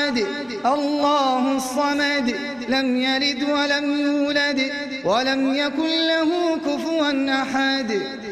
أحد الله الصمد لم يلد ولم يولد ولم يكن له كفوا أحد